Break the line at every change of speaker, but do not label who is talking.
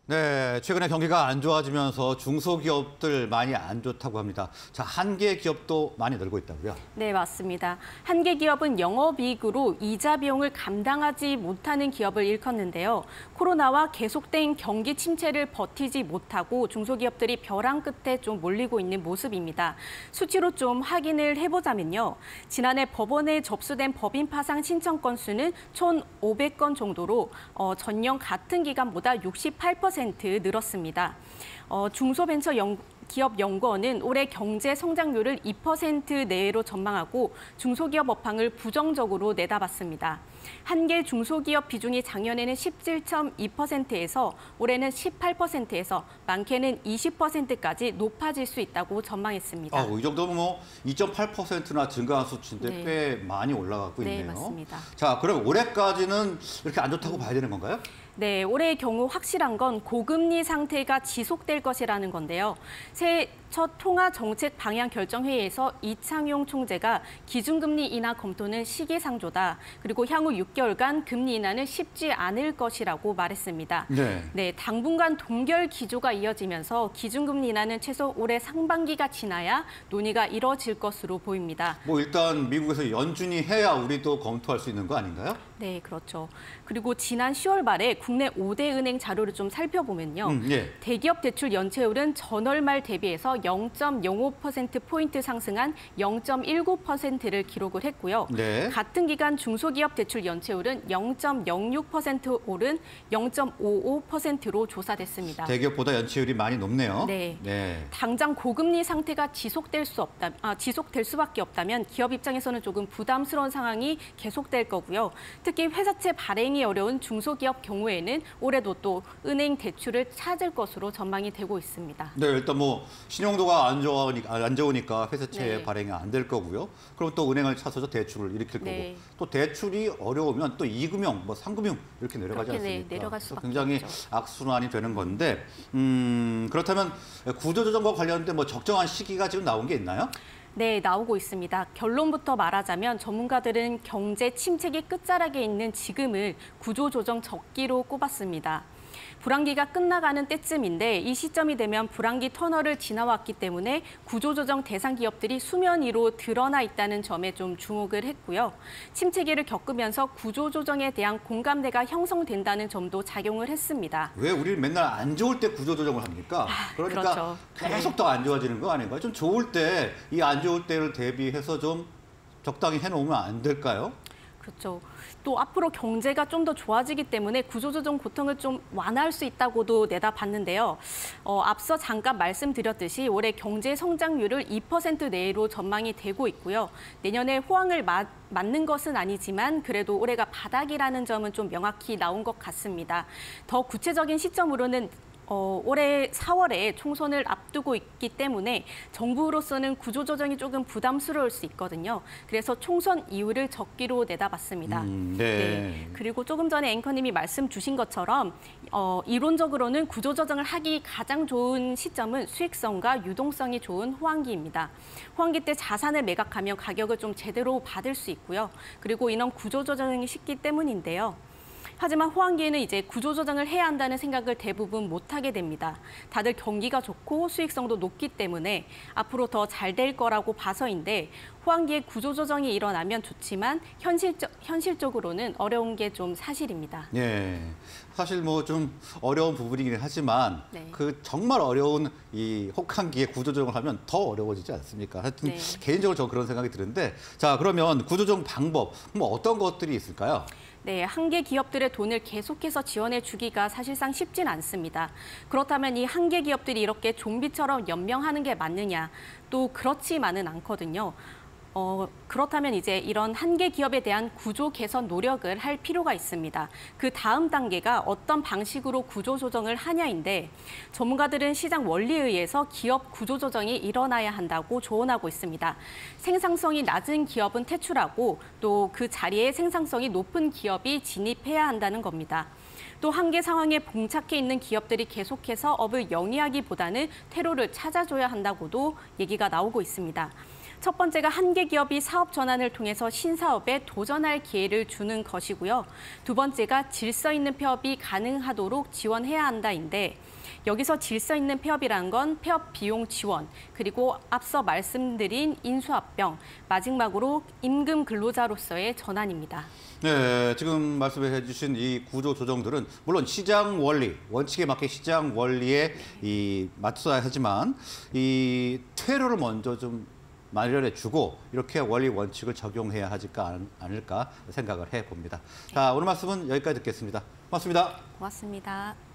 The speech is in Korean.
네, 최근에 경기가 안 좋아지면서 중소기업들 많이 안 좋다고 합니다. 자, 한계 기업도 많이 늘고 있다고요?
네, 맞습니다. 한계 기업은 영업이익으로 이자 비용을 감당하지 못하는 기업을 일컫는데요. 코로나와 계속된 경기 침체를 버티지 못하고 중소기업들이 벼랑 끝에 좀 몰리고 있는 모습입니다. 수치로 좀 확인을 해보자면요. 지난해 법원에 접수된 법인 파상 신청 건수는 1,500건 정도로 전년 같은 기간보다 68% 늘었습니다. 중소벤처기업연구원은 올해 경제 성장률을 2% 내외로 전망하고 중소기업 업황을 부정적으로 내다봤습니다. 한계 중소기업 비중이 작년에는 17.2%에서 올해는 18%에서 많게는 20%까지 높아질 수 있다고 전망했습니다.
이 정도면 뭐 2.8%나 증가한 수치인데
네.
꽤 많이 올라가고 있네요.
네, 맞습니다.
자, 그럼 올해까지는 이렇게 안 좋다고 봐야 되는 건가요?
네, 올해의 경우 확실한 건 고금리 상태가 지속될 것이라는 건데요. 새해 첫 통화정책 방향 결정회의에서 이창용 총재가 기준금리 인하 검토는 시기상조다. 그리고 향후 6개월간 금리 인하는 쉽지 않을 것이라고 말했습니다. 네, 당분간 동결 기조가 이어지면서 기준금리 인하는 최소 올해 상반기가 지나야 논의가 이뤄질 것으로 보입니다.
뭐 일단 미국에서 연준이 해야 우리도 검토할 수 있는 거 아닌가요?
네, 그렇죠. 그리고 지난 10월 말에 국내 5대 은행 자료를 좀 살펴보면요. 대기업 대출 연체율은 전월 말 대비해서 0.05%포인트 상승한 0.19%를 기록을 했고요.
네.
같은 기간 중소기업 대출 연체율은 0.06% 오른 0.55%로 조사됐습니다.
대기업보다 연체율이 많이 높네요.
네. 당장 고금리 상태가 지속될 수밖에 없다면 기업 입장에서는 조금 부담스러운 상황이 계속될 거고요. 특히 회사채 발행이 어려운 중소기업 경우에는 올해도 또 은행 대출을 찾을 것으로 전망이 되고 있습니다.
네, 일단 뭐 신용도가 안 좋으니까 회사채 발행이 안 될 거고요. 그럼 또 은행을 찾아서 대출을 일으킬 거고, 또 대출이 어려우면 또 2금융, 뭐 3금융 이렇게 내려가지 않습니까?
내려갈 수밖에
굉장히
없죠.
악순환이 되는 건데, 그렇다면 구조조정과 관련된 뭐 적정한 시기가 지금 나온 게 있나요?
네, 나오고 있습니다. 결론부터 말하자면 전문가들은 경제 침체기 끝자락에 있는 지금을 구조조정 적기로 꼽았습니다. 불황기가 끝나가는 때쯤인데 이 시점이 되면 불황기 터널을 지나왔기 때문에 구조조정 대상 기업들이 수면 위로 드러나 있다는 점에 좀 주목을 했고요. 침체기를 겪으면서 구조조정에 대한 공감대가 형성된다는 점도 작용을 했습니다.
왜 우리는 맨날 안 좋을 때 구조조정을 합니까? 그러니까
그렇죠.
계속 더 안 좋아지는 거 아닌가요? 좀 좋을 때, 이 안 좋을 때를 대비해서 좀 적당히 해놓으면 안 될까요?
그렇죠. 또 앞으로 경제가 좀 더 좋아지기 때문에 구조조정 고통을 좀 완화할 수 있다고도 내다봤는데요. 앞서 잠깐 말씀드렸듯이 올해 경제 성장률을 2% 내로 전망이 되고 있고요. 내년에 호황을 맞는 것은 아니지만 그래도 올해가 바닥이라는 점은 좀 명확히 나온 것 같습니다. 더 구체적인 시점으로는 올해 4월에 총선을 앞두고 있기 때문에 정부로서는 구조조정이 조금 부담스러울 수 있거든요. 그래서 총선 이후를 적기로 내다봤습니다. 네. 그리고 조금 전에 앵커님이 말씀 주신 것처럼 이론적으로는 구조조정을 하기 가장 좋은 시점은 수익성과 유동성이 좋은 호황기입니다. 호황기 때 자산을 매각하면 가격을 좀 제대로 받을 수 있고요. 그리고 이런 구조조정이 쉽기 때문인데요. 하지만 호황기에는 이제 구조조정을 해야 한다는 생각을 대부분 못하게 됩니다. 다들 경기가 좋고 수익성도 높기 때문에 앞으로 더 잘 될 거라고 봐서인데 호황기에 구조조정이 일어나면 좋지만 현실적으로는 어려운 게 좀 사실입니다.
네, 사실 뭐 좀 어려운 부분이긴 하지만 그 정말 어려운 이 혹한기에 구조조정을 하면 더 어려워지지 않습니까? 하여튼 개인적으로 저 그런 생각이 드는데, 자, 그러면 구조조정 방법 뭐 어떤 것들이 있을까요?
네, 한계 기업들의 돈을 계속해서 지원해 주기가 사실상 쉽진 않습니다. 그렇다면 이 한계 기업들이 이렇게 좀비처럼 연명하는 게 맞느냐? 또 그렇지만은 않거든요. 그렇다면 이제 이런 한계 기업에 대한 구조 개선 노력을 할 필요가 있습니다. 그 다음 단계가 어떤 방식으로 구조 조정을 하냐인데 전문가들은 시장 원리에 의해서 기업 구조 조정이 일어나야 한다고 조언하고 있습니다. 생산성이 낮은 기업은 퇴출하고 또 그 자리에 생산성이 높은 기업이 진입해야 한다는 겁니다. 또 한계 상황에 봉착해 있는 기업들이 계속해서 업을 영위하기보다는 퇴로를 찾아줘야 한다고도 얘기가 나오고 있습니다. 첫 번째가 한계 기업이 사업 전환을 통해서 신사업에 도전할 기회를 주는 것이고요. 두 번째가 질서 있는 폐업이 가능하도록 지원해야 한다인데 여기서 질서 있는 폐업이라는 건 폐업 비용 지원, 그리고 앞서 말씀드린 인수합병, 마지막으로 임금 근로자로서의 전환입니다.
네, 지금 말씀해 주신 이 구조 조정들은 물론 시장 원리, 원칙에 맞게 시장 원리에 맞춰야 하지만 이 퇴로를 먼저 좀 마련해 주고 이렇게 원리 원칙을 적용해야 하지 않을까 생각을 해 봅니다. 자, 오늘 말씀은 여기까지 듣겠습니다. 고맙습니다.
고맙습니다.